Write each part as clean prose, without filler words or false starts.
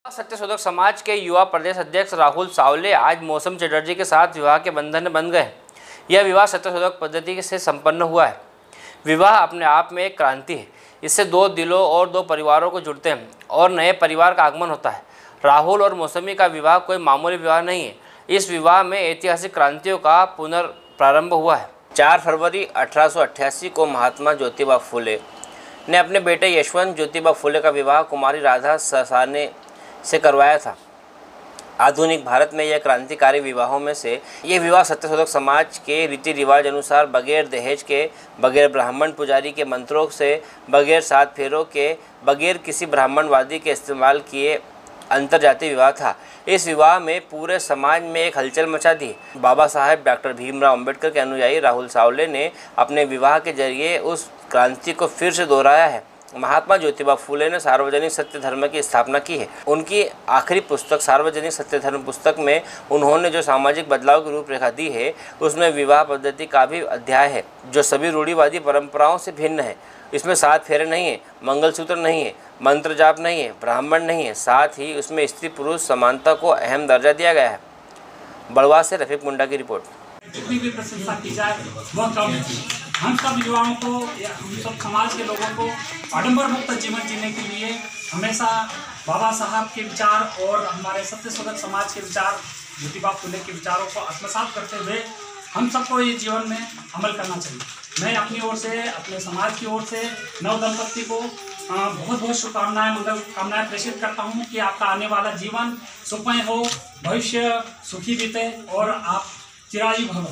सत्यशोधक समाज के युवा प्रदेश अध्यक्ष राहुल सावले आज मौसम चटर्जी के साथ विवाह के बंधन में बंध गए। यह विवाह सत्यशोधक पद्धति से संपन्न हुआ है। विवाह अपने आप में एक क्रांति है। इससे दो दिलों और दो परिवारों को जुड़ते हैं और नए परिवार का आगमन होता है। राहुल और मौसमी का विवाह कोई मामूली विवाह नहीं है। इस विवाह में ऐतिहासिक क्रांतियों का पुनर्प्रारंभ हुआ है। 4 फरवरी 1888 को महात्मा ज्योतिबा फुले ने अपने बेटे यशवंत ज्योतिबा फुले का विवाह कुमारी राधा ससाने से करवाया था। आधुनिक भारत में यह क्रांतिकारी विवाहों में से ये विवाह सत्यशोधक समाज के रीति रिवाज अनुसार बगैर दहेज के, बगैर ब्राह्मण पुजारी के मंत्रों से, बगैर 7 फेरों के, बगैर किसी ब्राह्मणवादी के इस्तेमाल किए अंतरजातीय विवाह था। इस विवाह में पूरे समाज में एक हलचल मचा दी। बाबा साहेब डॉक्टर भीमराव अंबेडकर के अनुयायी राहुल सावले ने अपने विवाह के जरिए उस क्रांति को फिर से दोहराया है। महात्मा ज्योतिबा फुले ने सार्वजनिक सत्य धर्म की स्थापना की है। उनकी आखिरी पुस्तक सार्वजनिक सत्य धर्म पुस्तक में उन्होंने जो सामाजिक बदलाव की रूपरेखा दी है, उसमें विवाह पद्धति का भी अध्याय है जो सभी रूढ़िवादी परंपराओं से भिन्न है। इसमें 7 फेरे नहीं है, मंगलसूत्र नहीं है, मंत्र जाप नहीं है, ब्राह्मण नहीं है। साथ ही उसमें स्त्री पुरुष समानता को अहम दर्जा दिया गया है। बड़वा से रफीक मुंडा की रिपोर्ट। जितनी भी प्रशंसा की जाए वह कम है। हम सब युवाओं को या हम सब समाज के लोगों को आडंबर मुक्त जीवन जीने के लिए हमेशा बाबा साहब के विचार और हमारे सत्यशोधक समाज के विचार, ज्योतिबा फुले के विचारों को आत्मसात करते हुए हम सबको ये जीवन में अमल करना चाहिए। मैं अपनी ओर से, अपने समाज की ओर से नव दंपत्ति को बहुत बहुत शुभकामनाएं, मंगल कामनाएं प्रेषित करता हूं कि आपका आने वाला जीवन सुखमय हो, भविष्य सुखी बीते और आप चिरायु भव।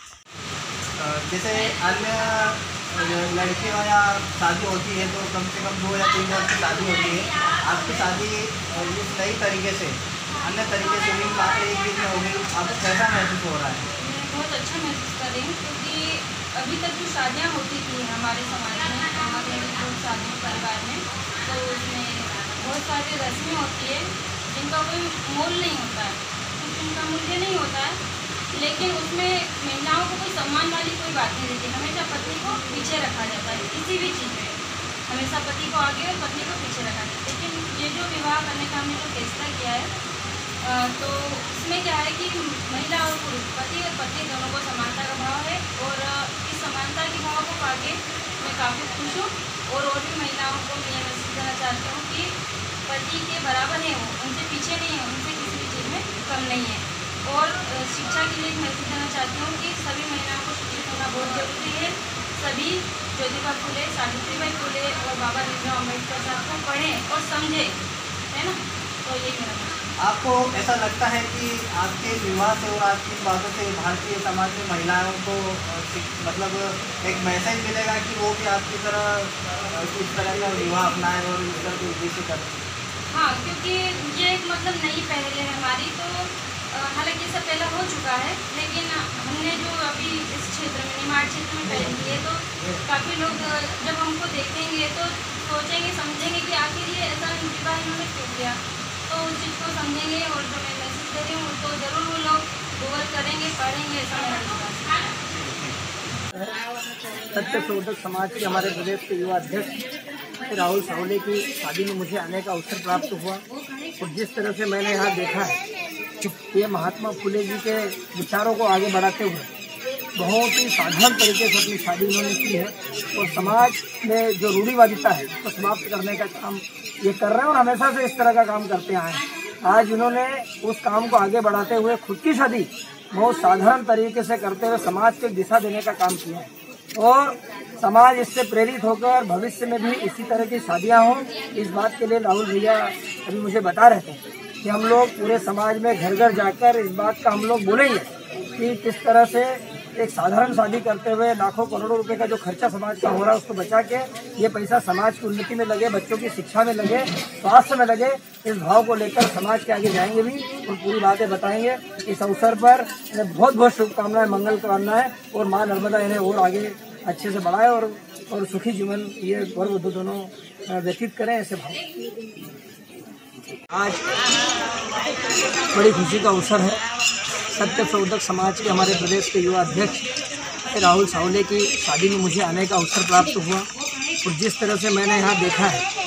जैसे अन्य लड़कियों या शादी होती है तो कम से कम 2 या 3 वर्ष की शादी होती है। आपकी शादी इस नई तरीके से, अन्य तरीके से भी मात्र 1 दिन में हो गई। आपको कैसा महसूस हो रहा है? मैं बहुत अच्छा महसूस कर रही हूँ क्योंकि अभी तक जो शादियाँ होती थी हमारे समाज में, हमारे शादी परिवार में, तो उसमें बहुत सारी रस्में होती है जिनका कोई मोल नहीं होता है, कुछ उनका मूल्य नहीं होता है। लेकिन उसमें महिलाओं को कोई सम्मान वाली कोई बात नहीं रहती। हमेशा पत्नी को पीछे रखा जाता है किसी भी चीज़ में, हमेशा पति को आगे और पत्नी को पीछे रखा जाता है। लेकिन ये जो विवाह करने का हमने जो फैसला किया है, तो इसमें क्या है कि महिला और पुरुष, पति और पत्नी दोनों को समानता का भाव है और इस समानता के भाव को पाके मैं काफ़ी खुश हूँ। और भी महिलाओं को मैं ये मैसेज देना चाहती हूँ कि पति के बराबर है, वो उनसे पीछे नहीं है, उनसे किसी भी चीज़ में कम नहीं है। और शिक्षा के लिए एक मैसेज देना चाहती हूँ कि सभी महिलाओं को शिक्षित होना बहुत ज़रूरी है। सभी ज्योतिबा फुले, सावित्रीबाई फुले और बाबा भीमराव अम्बेडकर साहब को पढ़ें और समझें, है ना। तो यही मेरा मैसेज। आपको ऐसा लगता है कि आपके विवाह से और आपकी बातों से भारतीय समाज में महिलाओं को मतलब एक मैसेज मिलेगा कि वो भी आपकी तरह इस तरह का विवाह अपनाएं और इस तरह के उद्देश्य करें? हाँ, क्योंकि ये एक मतलब नई पहल है हमारी। तो हालांकि इससे पहले हो चुका है, लेकिन हमने जो अभी इस क्षेत्र में, निमाड़ क्षेत्र में पहल की है, तो काफ़ी लोग जब हमको देखेंगे तो सोचेंगे, समझेंगे कि आखिर ये ऐसा विवाह इन्होंने क्यों किया। तो उस चीज़ को समझेंगे और जो मैं मैसेज दे रही हूँ तो ज़रूर वो लोग गूगल करेंगे, पढ़ेंगे, ऐसा मेरा विश्वास। सत्यशोधक समाज के हमारे प्रदेश के युवा अध्यक्ष राहुल सावले की शादी में मुझे आने का अवसर प्राप्त हुआ और जिस तरह से मैंने यहाँ देखा है, ये महात्मा फुले जी के विचारों को आगे बढ़ाते हुए बहुत ही साधारण तरीके से अपनी शादी उन्होंने की है और समाज में जो रूढ़िवादिता है उसको समाप्त करने का काम ये कर रहे हैं और हमेशा से इस तरह का काम करते आए हैं। आज इन्होंने उस काम को आगे बढ़ाते हुए खुद की शादी बहुत साधारण तरीके से करते हुए समाज को दिशा देने का काम किया है और समाज इससे प्रेरित होकर भविष्य में भी इसी तरह की शादियाँ हों। इस बात के लिए राहुल भैया अभी मुझे बता रहे थे कि हम लोग पूरे समाज में घर घर जाकर इस बात का हम लोग बोलेंगे कि किस तरह से एक साधारण शादी करते हुए लाखों करोड़ों रुपए का जो खर्चा समाज का हो रहा है उसको बचा के ये पैसा समाज की उन्नति में लगे, बच्चों की शिक्षा में लगे, स्वास्थ्य में लगे। इस भाव को लेकर समाज के आगे जाएंगे भी और पूरी बातें बताएंगे। इस अवसर पर इन्हें बहुत बहुत शुभकामनाएं, मंगल कामनाएं और माँ नर्मदा इन्हें और आगे अच्छे से बढ़ाए और सुखी जीवन ये वर वधू दोनों व्यतीत करें, ऐसे भाव। आज बड़ी खुशी का अवसर है। सत्यशोधक समाज के हमारे प्रदेश के युवा अध्यक्ष राहुल सावले की शादी में मुझे आने का अवसर प्राप्त हुआ और जिस तरह से मैंने यहाँ देखा है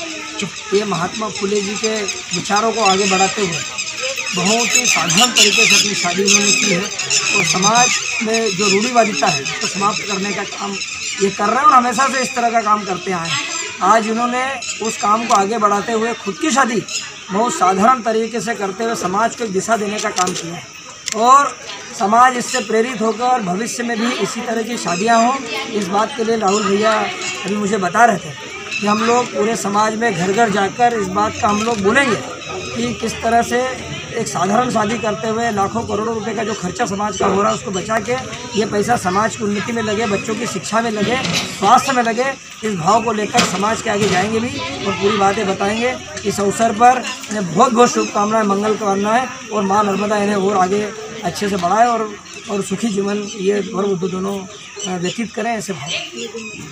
ये महात्मा फुले जी के विचारों को आगे बढ़ाते हुए बहुत ही साधारण तरीके से अपनी शादी उन्होंने की है और समाज में जो रूढ़िवादिता है उसको समाप्त करने का काम ये कर रहे हैं और हमेशा से इस तरह का काम करते आए हैं। आज उन्होंने उस काम को आगे बढ़ाते हुए खुद की शादी बहुत साधारण तरीके से करते हुए समाज को दिशा देने का काम किया है और समाज इससे प्रेरित होकर भविष्य में भी इसी तरह की शादियां हों। इस बात के लिए राहुल भैया अभी मुझे बता रहे थे कि हम लोग पूरे समाज में घर घर जाकर इस बात का हम लोग बोलेंगे कि किस तरह से एक साधारण शादी करते हुए लाखों करोड़ों रुपए का जो खर्चा समाज का हो रहा है उसको बचा के ये पैसा समाज की उन्नति में लगे, बच्चों की शिक्षा में लगे, स्वास्थ्य में लगे। इस भाव को लेकर समाज के आगे जाएंगे भी और पूरी बातें बताएंगे। इस अवसर पर इन्हें बहुत बहुत शुभकामनाएं, मंगल कामनाएं और माँ नर्मदा इन्हें और आगे अच्छे से बढ़ाए और सुखी जीवन ये वर वधू दोनों व्यतीत करें। ऐसे भाव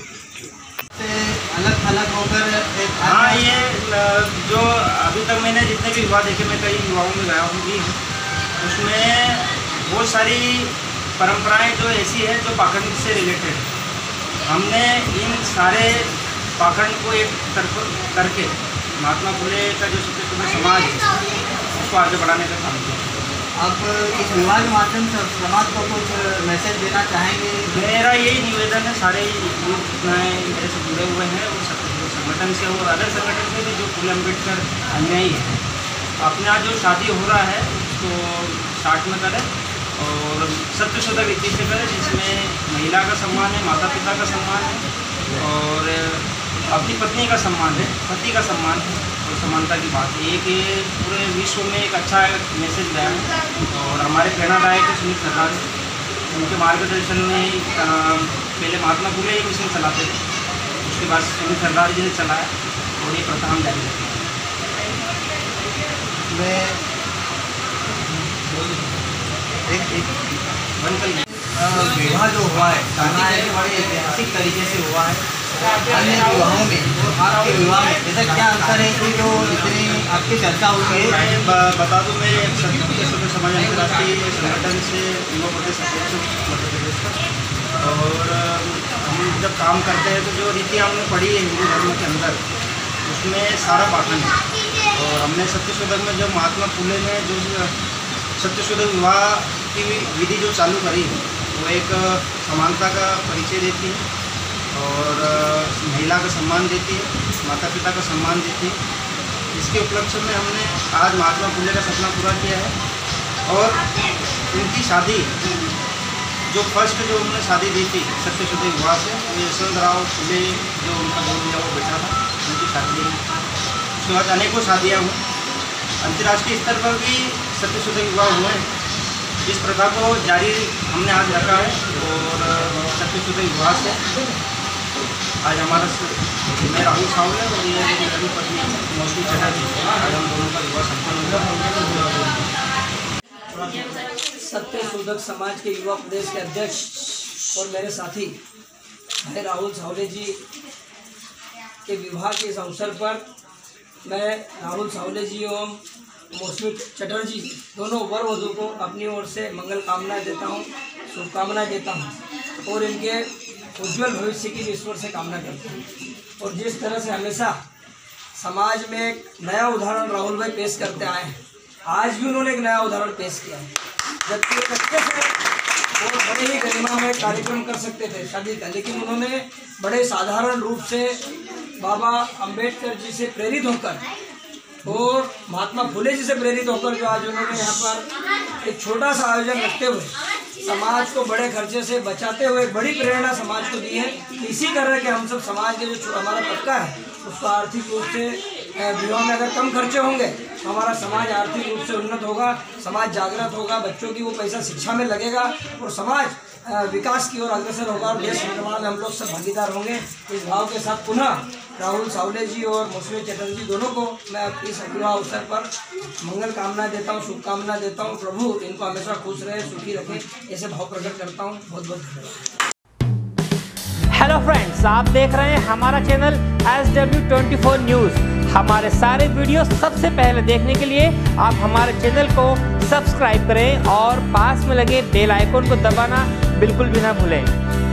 अलग अलग होकर हाँ, ये जो अभी तक मैंने जितने भी विवाह देखे, मैं कई विवाहों में गया हूँ भी, उसमें बहुत सारी परंपराएं जो ऐसी है जो पाखंड से रिलेटेड है। हमने इन सारे पाखंड को एक तरफ करके महात्मा फुले का जो सत्य समाज है उसको आगे बढ़ाने का काम किया। आप इस विवाह के माध्यम से समाज को कुछ मैसेज देना चाहेंगे? मेरा यही निवेदन है, सारे यूथ मेरे से जुड़े हुए हैं और संगठन से और अदर संगठन से भी जो फुले अम्बेडकर अनुयायी है, अपने यहाँ जो शादी हो रहा है उसको साथ में करें और सत्यशोधक रीति से करें, जिसमें महिला का सम्मान है, माता पिता का सम्मान है और अपनी पत्नी का सम्मान है, पति का सम्मान है और समानता की बात है। एक ये पूरे विश्व में एक अच्छा मैसेज गया है और हमारे प्रेरणादायक सुनील सरदार, उनके मार्गदर्शन में पहले महात्मा फुले ही मिशन चलाते थे, उसके बाद सुनील सरदार जी ने चलाया और ये प्रथा हम जारी रखें। विवाह जो हुआ है कहना है कि बड़े ऐतिहासिक तरीके से हुआ है। अन्य विवाहों में और आपके विवाह में ऐसा क्या अंतर है कि जो इतनी आपकी चर्चा हुई है? मैं बता दूं, मैं सत्य समाज अंतर्राष्ट्रीय संगठन से युवा प्रदेश अध्यक्ष मध्य प्रदेश का, और हम जब काम करते हैं तो जो रीति हमने पढ़ी है हिंदू धर्म के अंदर उसमें सारा पाखंड है। और हमने सत्यशोधक में जब महात्मा फुले ने जो सत्यशोधक विवाह की विधि जो चालू करी वो एक समानता का परिचय देती है और महिला का सम्मान देती है, माता पिता का सम्मान देती है। इसके उपलक्ष्य में हमने आज महात्मा फुले का सपना पूरा किया है और उनकी शादी जो फर्स्ट जो उन्होंने शादी दी थी सत्यशोधक विवाह से, वो यशवंतराव फुले जो उनका जो दिया वो बेटा था, उनकी शादी। उसके बाद अनेकों शादियाँ हुई, अंतर्राष्ट्रीय स्तर पर भी सत्यशोधक विवाह हुए हैं। इस प्रथा को जारी हमने आज रखा है और सत्यशोधक विवाह से आज हमारा मैं राहुल सावले और ये मेरी पत्नी मौसमी चटर्जी, आज हम दोनों का विवाह संपन्न हुआ। सत्यशोधक समाज के युवा प्रदेश के अध्यक्ष और मेरे साथी भाई राहुल सावले जी के विवाह के इस अवसर पर मैं राहुल सावले जी एवं मौसमी चटर्जी दोनों वर वधू को अपनी ओर से मंगल कामनाएं देता हूं, शुभकामनाएं देता हूं और इनके उज्जवल भविष्य की ईश्वर से कामना करता हूं। और जिस तरह से हमेशा समाज में एक नया उदाहरण राहुल भाई पेश करते आए हैं, आज भी उन्होंने एक नया उदाहरण पेश किया है। जबकि एक अच्छे से और बड़े ही गरिमा में कार्यक्रम कर सकते थे शादी का, लेकिन उन्होंने बड़े साधारण रूप से बाबा अम्बेडकर जी से प्रेरित होकर और महात्मा फुले जी से प्रेरित होकर जो आज उन्होंने यहाँ पर एक छोटा सा आयोजन रखते हुए समाज को बड़े खर्चे से बचाते हुए बड़ी प्रेरणा समाज को दी है। इसी तरह के हम सब समाज के जो हमारा तबका है उसको आर्थिक रूप से विवाह में अगर कम खर्चे होंगे तो हमारा समाज आर्थिक रूप से उन्नत होगा, समाज जागृत होगा, बच्चों की वो पैसा शिक्षा में लगेगा और समाज विकास की ओर अग्रसर होगा और देश निर्माण में हम लोग सब भागीदार होंगे। इस भाव के साथ पुनः राहुल सावले जी और मौसमी चटर्जी दोनों को मैं इस विवाह अवसर पर मंगल कामना देता हूँ, शुभकामना देता हूँ। प्रभु इनको हमेशा खुश रहे, सुखी रखे, ऐसे भाव प्रकट करता हूँ। बहुत बहुत धन्यवाद। हेलो फ्रेंड्स, आप देख रहे हैं हमारा चैनल SW24 न्यूज़। हमारे सारे वीडियो सबसे पहले देखने के लिए आप हमारे चैनल को सब्सक्राइब करें और पास में लगे बेल आइकन को दबाना बिल्कुल भी ना भूलें।